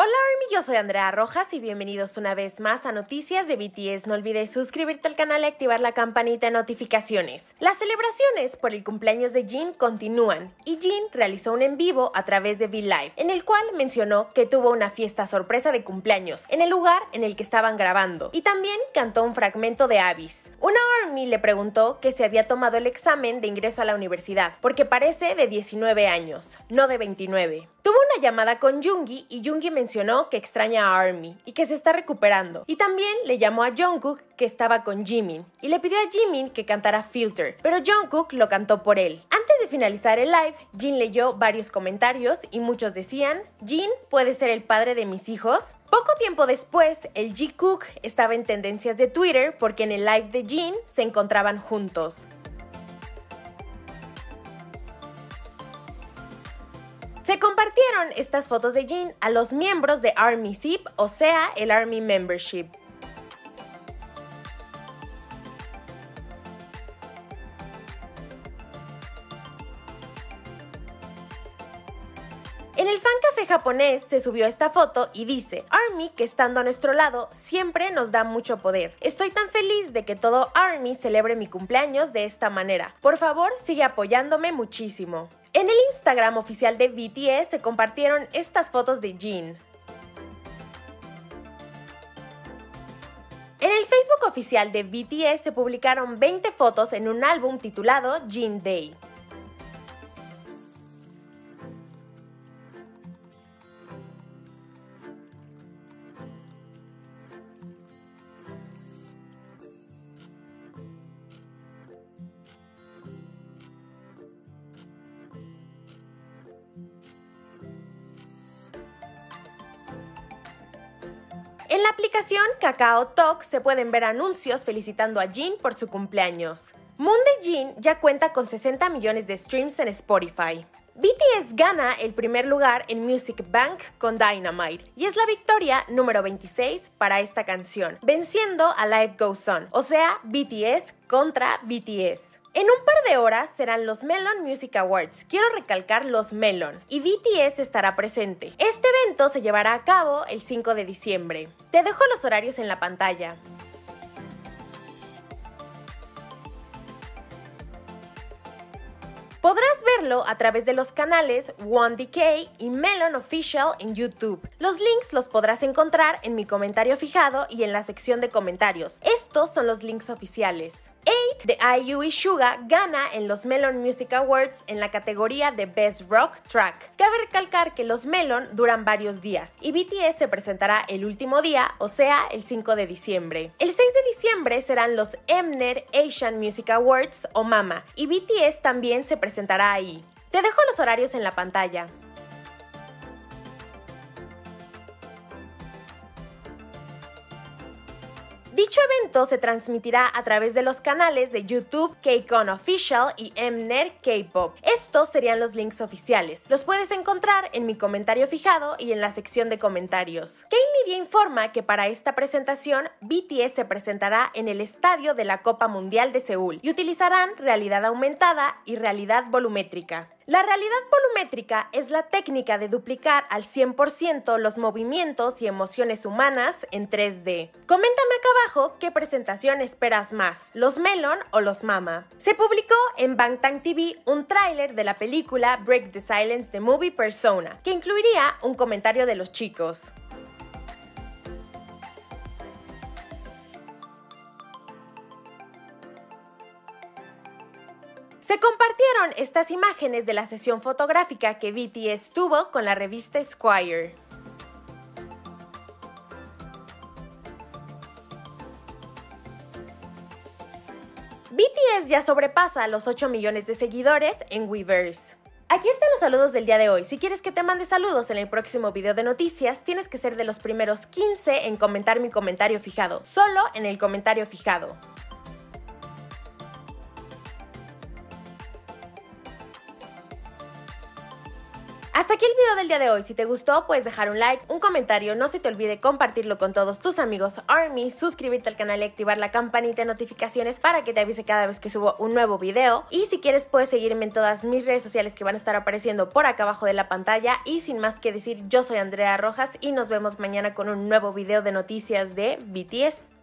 Hola ARMY, yo soy Andrea Rojas y bienvenidos una vez más a Noticias de BTS. No olvides suscribirte al canal y activar la campanita de notificaciones. Las celebraciones por el cumpleaños de Jin continúan y Jin realizó un en vivo a través de V-Live, en el cual mencionó que tuvo una fiesta sorpresa de cumpleaños en el lugar en el que estaban grabando y también cantó un fragmento de Abyss. Una ARMY le preguntó que se había tomado el examen de ingreso a la universidad porque parece de 19 años, no de 29. Tuvo una llamada con Yoongi y Yoongi mencionó que extraña a ARMY y que se está recuperando. Y también le llamó a Jungkook, que estaba con Jimin, y le pidió a Jimin que cantara Filter, pero Jungkook lo cantó por él. Antes de finalizar el live, Jin leyó varios comentarios y muchos decían: Jin puede ser el padre de mis hijos. Poco tiempo después, el Jikook estaba en tendencias de Twitter porque en el live de Jin se encontraban juntos. Se compartieron estas fotos de Jin a los miembros de ARMY SIP, o sea, el ARMY Membership. En el fan café japonés se subió esta foto y dice: ARMY, que estando a nuestro lado siempre nos da mucho poder. Estoy tan feliz de que todo ARMY celebre mi cumpleaños de esta manera. Por favor, sigue apoyándome muchísimo. En el Instagram oficial de BTS se compartieron estas fotos de Jin. En el Facebook oficial de BTS se publicaron 20 fotos en un álbum titulado Jin Day. En la aplicación KakaoTalk se pueden ver anuncios felicitando a Jin por su cumpleaños. Moon de Jin ya cuenta con 60 millones de streams en Spotify. BTS gana el primer lugar en Music Bank con Dynamite y es la victoria número 26 para esta canción, venciendo a Life Goes On, o sea, BTS contra BTS. En un par de horas serán los Melon Music Awards, quiero recalcar los Melon, y BTS estará presente. Este evento se llevará a cabo el 5 de diciembre. Te dejo los horarios en la pantalla. Podrás verlo a través de los canales 1DK y Melon Official en YouTube. Los links los podrás encontrar en mi comentario fijado y en la sección de comentarios. Estos son los links oficiales. 8 de IU y Suga gana en los Melon Music Awards en la categoría de Best Rock Track. Cabe recalcar que los Melon duran varios días y BTS se presentará el último día, o sea, el 5 de diciembre. El 6 de diciembre serán los Mnet Asian Music Awards o MAMA y BTS también se presentará ahí. Te dejo los horarios en la pantalla. Dicho evento se transmitirá a través de los canales de YouTube KCON Official y Mnet K-Pop. Estos serían los links oficiales. Los puedes encontrar en mi comentario fijado y en la sección de comentarios. K-Media informa que para esta presentación BTS se presentará en el estadio de la Copa Mundial de Seúl y utilizarán realidad aumentada y realidad volumétrica. La realidad volumétrica es la técnica de duplicar al 100% los movimientos y emociones humanas en 3D. Coméntame acá abajo qué presentación esperas más, los Melon o los MAMA. Se publicó en Bangtan TV un tráiler de la película Break the Silence The Movie Persona, que incluiría un comentario de los chicos. Se compartieron estas imágenes de la sesión fotográfica que BTS tuvo con la revista Esquire. BTS ya sobrepasa los 8 millones de seguidores en Weverse. Aquí están los saludos del día de hoy. Si quieres que te mande saludos en el próximo video de noticias, tienes que ser de los primeros 15 en comentar mi comentario fijado, solo en el comentario fijado. Hasta Hasta aquí el video del día de hoy. Si te gustó, puedes dejar un like, un comentario, no se te olvide compartirlo con todos tus amigos ARMY, suscribirte al canal y activar la campanita de notificaciones para que te avise cada vez que subo un nuevo video. Y si quieres puedes seguirme en todas mis redes sociales que van a estar apareciendo por acá abajo de la pantalla. Y sin más que decir, yo soy Andrea Rojas y nos vemos mañana con un nuevo video de noticias de BTS.